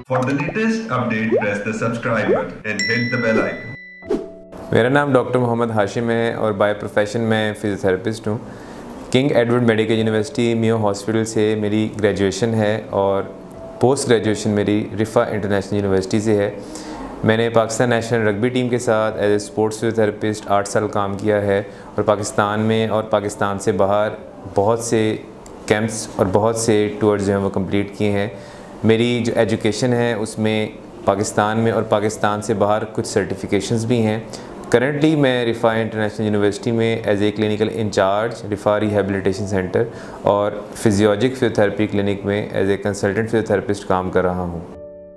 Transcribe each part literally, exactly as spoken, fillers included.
For the latest update, press the subscribe button and hit the bell icon. मेरा नाम doctor Mohammad Hashim है और by profession मैं physiotherapist हूँ। King Edward Medical University Mayo hospital से मेरी ग्रेजुएशन है और पोस्ट ग्रेजुएशन मेरी रिफ़ा इंटरनेशनल यूनिवर्सिटी से है। मैंने पाकिस्तान नेशनल रग्बी टीम के साथ एज ए स्पोर्ट्स फ़िज़ियोथेरेपिस्ट आठ साल काम किया है और पाकिस्तान में और पाकिस्तान से बाहर बहुत से कैंप्स और बहुत से टूर्स जो हैं वो कंप्लीट किए हैं। मेरी जो एजुकेशन है उसमें पाकिस्तान में और पाकिस्तान से बाहर कुछ सर्टिफिकेशंस भी हैं। करंटली मैं रिफ़ा इंटरनेशनल यूनिवर्सिटी में as a clinical incharge Riphah rehabilitation centre और फिजियोलॉजिक फिजियोथेरेपी क्लिनिक में एज ए कंसल्टेंट फिजियोथेरेपिस्ट काम कर रहा हूँ।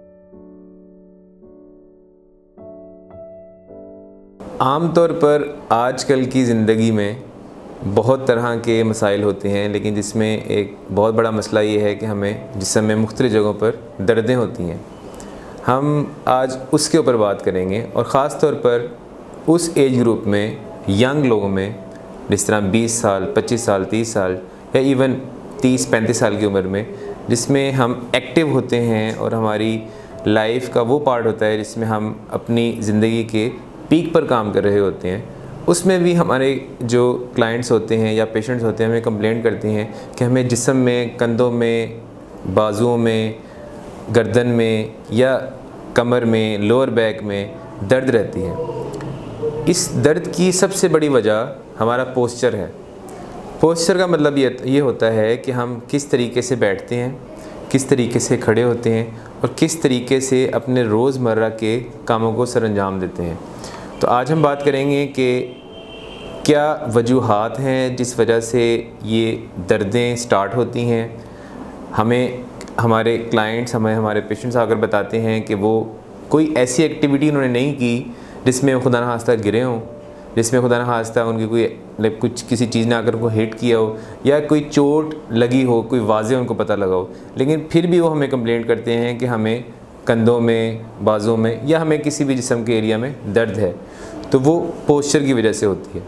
आम तौर पर आजकल की ज़िंदगी में बहुत तरह के मसाइल होते हैं, लेकिन जिसमें एक बहुत बड़ा मसला ये है कि हमें जिस्म में मुख्तलिफ़ जगहों पर दर्दें होती हैं। हम आज उसके ऊपर बात करेंगे और ख़ास तौर पर उस एज ग्रुप में यंग लोगों में, जिस तरह बीस साल, पच्चीस साल, तीस साल या इवन तीस पैंतीस साल की उम्र में, जिसमें हम एक्टिव होते हैं और हमारी लाइफ का वो पार्ट होता है जिसमें हम अपनी ज़िंदगी के पीक पर काम कर रहे होते हैं। उसमें भी हमारे जो क्लाइंट्स होते हैं या पेशेंट्स होते हैं हमें कंप्लेंट करते हैं कि हमें जिस्म में, कंधों में, बाजुओं में, गर्दन में या कमर में, लोअर बैक में दर्द रहती है। इस दर्द की सबसे बड़ी वजह हमारा पोस्चर है। पोस्चर का मतलब ये ये होता है कि हम किस तरीके से बैठते हैं, किस तरीके से खड़े होते हैं और किस तरीके से अपने रोज़मर्रा के कामों को सरअंजाम देते हैं। तो आज हम बात करेंगे कि क्या वजूहात हैं जिस वजह से ये दर्दें स्टार्ट होती हैं। हमें हमारे क्लाइंट्स, हमें हमारे पेशेंट्स आकर बताते हैं कि वो कोई ऐसी एक्टिविटी उन्होंने नहीं की जिसमें खुदा न खास्ता गिरे हों, जिसमें खुदा न खास्ता उनकी कोई मतलब कुछ किसी चीज़ ने आकर उनको हिट किया हो या कोई चोट लगी हो, कोई वाज़े उनको पता लगा हो, लेकिन फिर भी वो हमें कंप्लेंट करते हैं कि हमें कंधों में, बाजुओं में या हमें किसी भी जिस्म के एरिया में दर्द है। तो वो पोस्चर की वजह से होती है।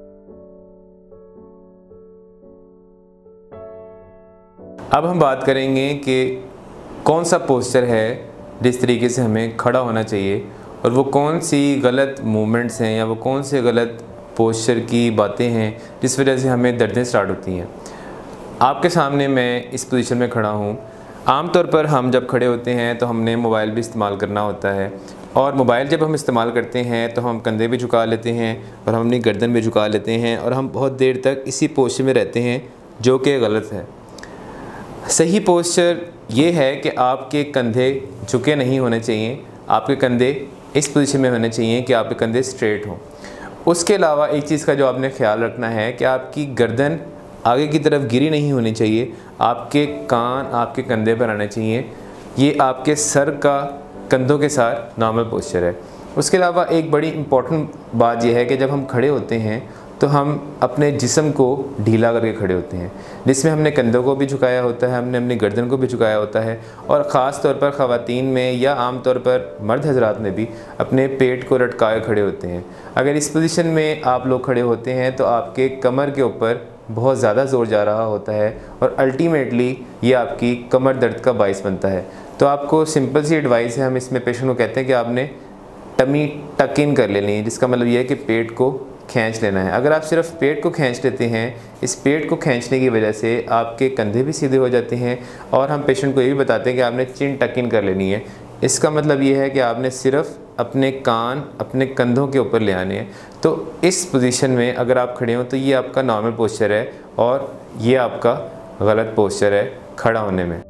अब हम बात करेंगे कि कौन सा पोस्चर है जिस तरीके से हमें खड़ा होना चाहिए और वो कौन सी गलत मूवमेंट्स हैं या वो कौन से गलत पोस्चर की बातें हैं जिस वजह से हमें दर्दें स्टार्ट होती हैं। आपके सामने मैं इस पोजीशन में खड़ा हूँ। आम तौर पर हम जब खड़े होते हैं तो हमने मोबाइल भी इस्तेमाल करना होता है और मोबाइल जब हम इस्तेमाल करते हैं तो हम कंधे भी झुका लेते हैं और हम अपनी गर्दन भी झुका लेते हैं और हम बहुत देर तक इसी पोस्चर में रहते हैं, जो कि गलत है। सही पोस्चर ये है कि आपके कंधे झुके नहीं होने चाहिए, आपके कंधे इस पोजीशन में होने चाहिए कि आपके कंधे स्ट्रेट हों। उसके अलावा एक चीज़ का जो आपने ख्याल रखना है कि आपकी गर्दन आगे की तरफ गिरी नहीं होनी चाहिए, आपके कान आपके कंधे पर आने चाहिए। ये आपके सर का कंधों के साथ नॉर्मल पोस्चर है। उसके अलावा एक बड़ी इम्पॉर्टेंट बात यह है कि जब हम खड़े होते हैं तो हम अपने जिस्म को ढीला करके खड़े होते हैं, जिसमें हमने कंधों को भी झुकाया होता है, हमने अपनी गर्दन को भी झुकाया होता है और ख़ास तौर पर ख़वातीन में या आम तौर पर मर्द हजरात में भी अपने पेट को लटकाए खड़े होते हैं। अगर इस पोजीशन में आप लोग खड़े होते हैं तो आपके कमर के ऊपर बहुत ज़्यादा ज़ोर जा रहा होता है और अल्टीमेटली ये आपकी कमर दर्द का बाइस बनता है। तो आपको सिंपल सी एडवाइस है, हम इसमें पेशेंट को कहते हैं कि आपने टमी टक इन कर लेनी है, जिसका मतलब ये है कि पेट को खींच लेना है। अगर आप सिर्फ पेट को खींच लेते हैं, इस पेट को खींचने की वजह से आपके कंधे भी सीधे हो जाते हैं और हम पेशेंट को ये भी बताते हैं कि आपने चिन टक इन कर लेनी है। इसका मतलब ये है कि आपने सिर्फ अपने कान अपने कंधों के ऊपर ले आने हैं। तो इस पोजीशन में अगर आप खड़े हों तो ये आपका नॉर्मल पोस्चर है और ये आपका गलत पोस्चर है खड़ा होने में।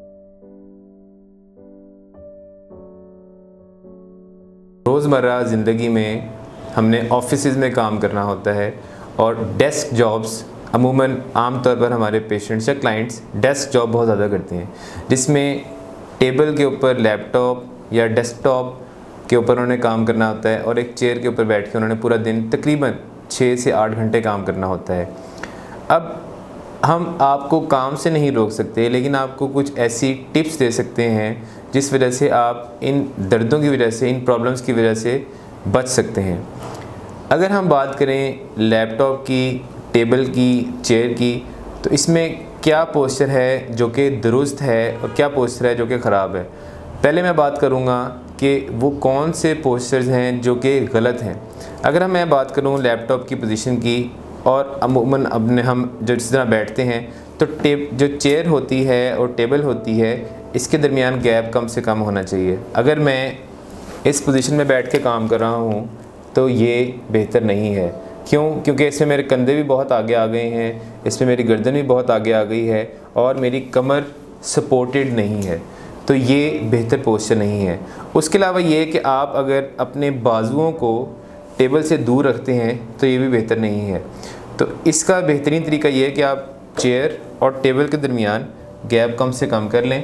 रोज़मर्रा ज़िंदगी में हमने ऑफिसेज़ में काम करना होता है और डेस्क जॉब्स अमूमन आम तौर पर हमारे पेशेंट्स या क्लाइंट्स डेस्क जॉब बहुत ज़्यादा करते हैं, जिसमें टेबल के ऊपर लैपटॉप या डेस्कटॉप के ऊपर उन्होंने काम करना होता है और एक चेयर के ऊपर बैठ के उन्होंने पूरा दिन तकरीबन छः से आठ घंटे काम करना होता है। अब हम आपको काम से नहीं रोक सकते, लेकिन आपको कुछ ऐसी टिप्स दे सकते हैं जिस वजह से आप इन दर्दों की वजह से, इन प्रॉब्लम्स की वजह से बच सकते हैं। अगर हम बात करें लैपटॉप की, टेबल की, चेयर की, तो इसमें क्या पोस्चर है जो कि दुरुस्त है और क्या पोस्चर है जो कि ख़राब है। पहले मैं बात करूँगा कि वो कौन से पोस्चर्स हैं जो कि गलत हैं। अगर हम मैं बात करूँ लैपटॉप की पोजीशन की, और अमूमन अपने हम जो जिस तरह बैठते हैं तो टेब जो चेयर होती है और टेबल होती है इसके दरमियान गैप कम से कम होना चाहिए। अगर मैं इस पोजीशन में बैठ के काम कर रहा हूँ तो ये बेहतर नहीं है। क्यों? क्योंकि इसमें मेरे कंधे भी बहुत आगे आ गए हैं, इसमें मेरी गर्दन भी बहुत आगे आ गई है और मेरी कमर सपोर्टेड नहीं है, तो ये बेहतर पोस्चर नहीं है। उसके अलावा ये कि आप अगर अपने बाजुओं को टेबल से दूर रखते हैं तो ये भी बेहतर नहीं है। तो इसका बेहतरीन तरीका ये है कि आप चेयर और टेबल के दरमियान गैप कम से कम कर लें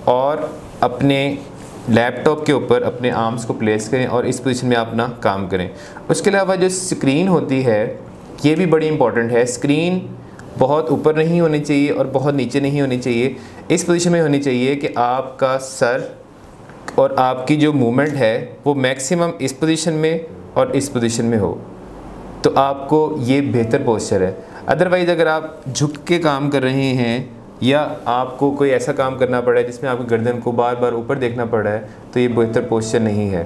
और अपने लैपटॉप के ऊपर अपने आर्म्स को प्लेस करें और इस पोजीशन में अपना काम करें। उसके अलावा जो स्क्रीन होती है ये भी बड़ी इंपॉर्टेंट है। स्क्रीन बहुत ऊपर नहीं होनी चाहिए और बहुत नीचे नहीं होनी चाहिए। इस पोजीशन में होनी चाहिए कि आपका सर और आपकी जो मूवमेंट है वो मैक्सिमम इस पोजीशन में और इस पोजीशन में हो, तो आपको ये बेहतर पोस्चर है। अदरवाइज़ अगर आप झुक के काम कर रहे हैं या आपको कोई ऐसा काम करना पड़ा है जिसमें आपकी गर्दन को बार बार ऊपर देखना पड़ रहा है तो ये बेहतर पोस्चर नहीं है।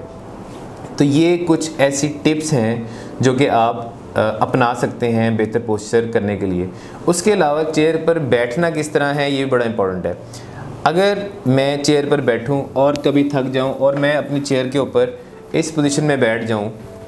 तो ये कुछ ऐसी टिप्स हैं जो कि आप अपना सकते हैं बेहतर पोस्चर करने के लिए। उसके अलावा चेयर पर बैठना किस तरह है ये बड़ा इंपॉर्टेंट है। अगर मैं चेयर पर बैठूं और कभी थक जाऊं और मैं अपनी चेयर के ऊपर इस पोजीशन में बैठ जाऊं,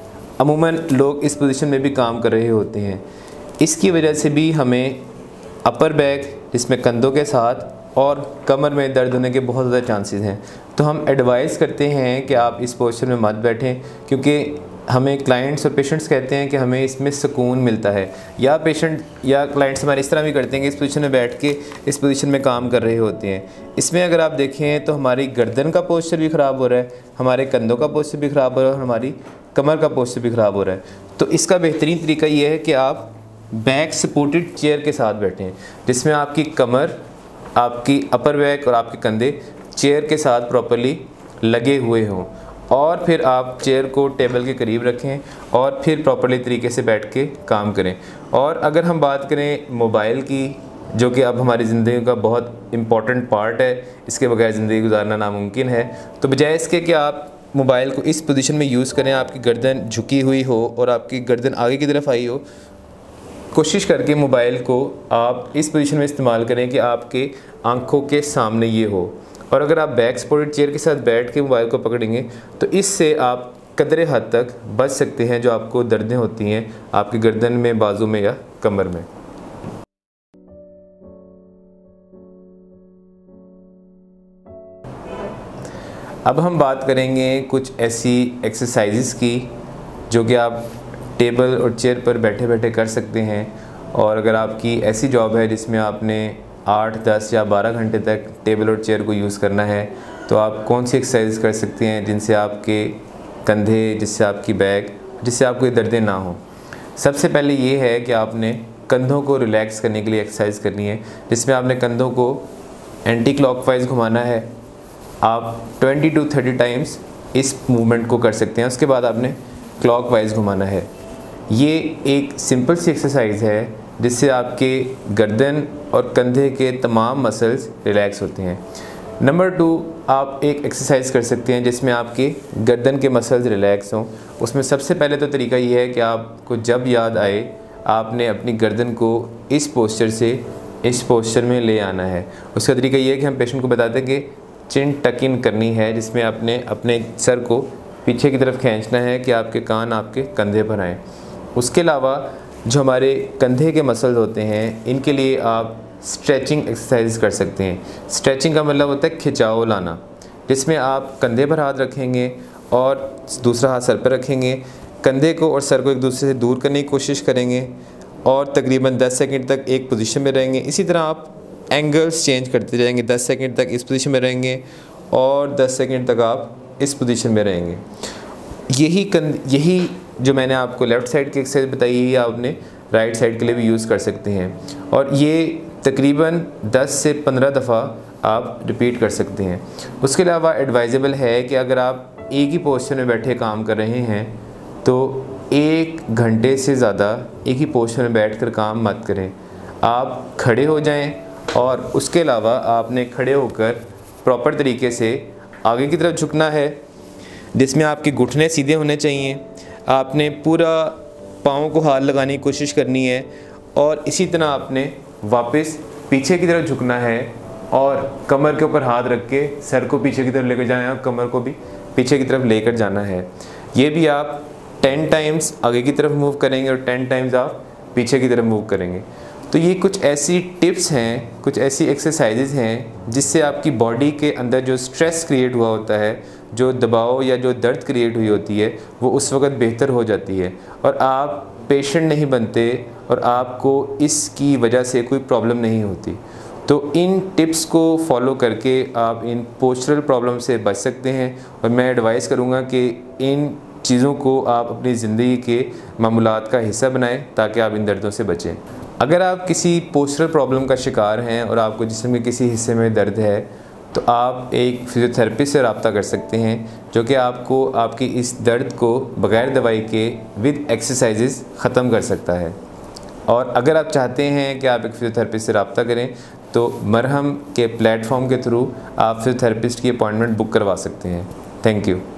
अमूमन लोग इस पोजीशन में भी काम कर रहे होते हैं, इसकी वजह से भी हमें अपर बैक जिसमें कंधों के साथ और कमर में दर्द होने के बहुत ज़्यादा चांसेस हैं। तो हम एडवाइस करते हैं कि आप इस पोस्चर में मत बैठें, क्योंकि हमें क्लाइंट्स और पेशेंट्स कहते हैं कि हमें इसमें सुकून मिलता है, या पेशेंट या क्लाइंट्स हमारे इस तरह भी करते हैं कि इस पोजीशन में बैठ के इस पोजीशन में काम कर रहे होते हैं। इसमें अगर आप देखें तो हमारी गर्दन का पोस्चर भी ख़राब हो रहा है, हमारे कंधों का पोस्चर भी ख़राब हो रहा है और हमारी कमर का पोस्चर भी ख़राब हो रहा है। तो इसका बेहतरीन तरीका ये है कि आप बैक सपोर्टेड चेयर के साथ बैठें, जिसमें आपकी कमर, आपकी अपर बैक और आपके कंधे चेयर के साथ प्रॉपर्ली लगे हुए हों, और फिर आप चेयर को टेबल के करीब रखें और फिर प्रॉपर्ली तरीके से बैठ के काम करें। और अगर हम बात करें मोबाइल की, जो कि अब हमारी ज़िंदगी का बहुत इम्पॉर्टेंट पार्ट है, इसके बगैर ज़िंदगी गुजारना नामुमकिन है, तो बजाय इसके कि आप मोबाइल को इस पोजीशन में यूज़ करें, आपकी गर्दन झुकी हुई हो और आपकी गर्दन आगे की तरफ आई हो, कोशिश करके मोबाइल को आप इस पोजीशन में इस्तेमाल करें कि आपके आंखों के सामने ये हो। और अगर आप बैक सपोर्टेड चेयर के साथ बैठ के मोबाइल को पकड़ेंगे तो इससे आप कदरे हद तक बच सकते हैं जो आपको दर्दें होती हैं आपकी गर्दन में, बाजू में या कमर में। अब हम बात करेंगे कुछ ऐसी एक्सरसाइजेस की जो कि आप टेबल और चेयर पर बैठे बैठे कर सकते हैं। और अगर आपकी ऐसी जॉब है जिसमें आपने आठ, दस या बारह घंटे तक टेबल और चेयर को यूज़ करना है, तो आप कौन सी एक्सरसाइज कर सकते हैं जिनसे आपके कंधे, जिससे आपकी बैक, जिससे आपको दर्दें ना हो। सबसे पहले ये है कि आपने कंधों को रिलैक्स करने के लिए एक्सरसाइज करनी है, जिसमें आपने कंधों को एंटी क्लॉकवाइज घुमाना है। आप ट्वेंटी टू थर्टी टाइम्स इस मूवमेंट को कर सकते हैं। उसके बाद आपने क्लॉकवाइज घुमाना है। ये एक सिंपल सी एक्सरसाइज है जिससे आपके गर्दन और कंधे के तमाम मसल्स रिलैक्स होते हैं। नंबर टू, आप एक एक्सरसाइज कर सकते हैं जिसमें आपके गर्दन के मसल्स रिलैक्स हों। उसमें सबसे पहले तो तरीका ये है कि आपको जब याद आए आपने अपनी गर्दन को इस पोस्चर से इस पोस्चर में ले आना है। उसका तरीका ये है कि हम पेशेंट को बताते हैं कि चिन टक इन करनी है, जिसमें आपने अपने सर को पीछे की तरफ खींचना है कि आपके कान आपके कंधे पर आएँ। उसके अलावा जो हमारे कंधे के मसल्स होते हैं इनके लिए आप स्ट्रेचिंग एक्सरसाइज कर सकते हैं। स्ट्रेचिंग का मतलब होता है खिंचाव लाना, जिसमें आप कंधे पर हाथ रखेंगे और दूसरा हाथ सर पर रखेंगे, कंधे को और सर को एक दूसरे से दूर करने की कोशिश करेंगे और तकरीबन दस सेकंड तक एक पोजीशन में रहेंगे। इसी तरह आप एंगल्स चेंज करते रहेंगे, दस सेकंड तक इस पोजीशन में रहेंगे और दस सेकंड तक आप इस पोजीशन में रहेंगे। यही कंध यही जो मैंने आपको लेफ़्ट साइड की एक्सरसाइज बताई है आपने राइट साइड के लिए भी यूज़ कर सकते हैं, और ये तकरीबन दस से पंद्रह दफ़ा आप रिपीट कर सकते हैं। उसके अलावा एडवाइजेबल है कि अगर आप एक ही पोस्चर में बैठे काम कर रहे हैं तो एक घंटे से ज़्यादा एक ही पोस्चर में बैठकर काम मत करें। आप खड़े हो जाएं और उसके अलावा आपने खड़े होकर प्रॉपर तरीके से आगे की तरफ झुकना है, जिसमें आपके घुटने सीधे होने चाहिए। आपने पूरा पाँव को हाथ लगाने की कोशिश करनी है और इसी तरह आपने वापस पीछे की तरफ झुकना है और कमर के ऊपर हाथ रख के सर को पीछे की तरफ लेकर जाना है और कमर को भी पीछे की तरफ लेकर जाना है। ये भी आप टेन टाइम्स आगे की तरफ मूव करेंगे और टेन टाइम्स आप पीछे की तरफ मूव करेंगे। तो ये कुछ ऐसी टिप्स हैं, कुछ ऐसी एक्सरसाइजेज हैं जिससे आपकी बॉडी के अंदर जो स्ट्रेस क्रिएट हुआ होता है, जो दबाव या जो दर्द क्रिएट हुई होती है, वो उस वक़्त बेहतर हो जाती है और आप पेशेंट नहीं बनते और आपको इसकी वजह से कोई प्रॉब्लम नहीं होती। तो इन टिप्स को फॉलो करके आप इन पोस्चरल प्रॉब्लम से बच सकते हैं और मैं एडवाइस करूँगा कि इन चीज़ों को आप अपनी ज़िंदगी के मामूलात का हिस्सा बनाएं ताकि आप इन दर्दों से बचें। अगर आप किसी पोस्चरल प्रॉब्लम का शिकार हैं और आपको जिस्म के किसी हिस्से में दर्द है तो आप एक फिजियोथेरेपिस्ट से रब्ता कर सकते हैं जो कि आपको आपकी इस दर्द को बग़ैर दवाई के विद एक्सरसाइजेज़ ख़त्म कर सकता है। और अगर आप चाहते हैं कि आप एक फिजियोथेरेपिस्ट से रब्ता करें तो मरहम के प्लेटफॉर्म के थ्रू आप फिजियोथेरेपिस्ट की अपॉइंटमेंट बुक करवा सकते हैं। Thank you.